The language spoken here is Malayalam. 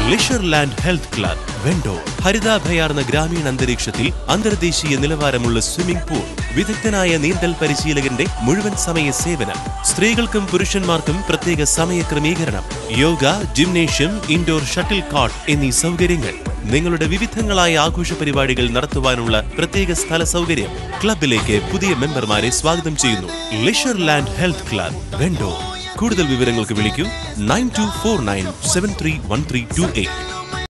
ലിഷർലാൻഡ് ഹെൽത്ത് ക്ലബ് വെണ്ടൂർ. ഹരിതാഭയാർന്ന ഗ്രാമീണ അന്തരീക്ഷത്തിൽ അന്തർദേശീയ നിലവാരമുള്ള സ്വിമ്മിംഗ് പൂൾ, വിദഗ്ധനായ നീന്തൽ പരിശീലകന്റെ മുഴുവൻ സമയ സേവനം, സ്ത്രീകൾക്കും പുരുഷന്മാർക്കും പ്രത്യേക സമയ ക്രമീകരണം, yoga, gymnasium, indoor shuttle court എന്നീ സൗകര്യങ്ങൾ, നിങ്ങളുടെ വിവിധങ്ങളായ ആഘോഷ പരിപാടികൾ നടത്തുവാനുള്ള പ്രത്യേക സ്ഥല സൗകര്യം. ക്ലബിലേക്ക് പുതിയ മെമ്പർമാരെ സ്വാഗതം ചെയ്യുന്നു. Leisureland health club Vendoor. കൂടുതൽ വിവരങ്ങൾക്ക് വിളിക്കൂ 9249731328.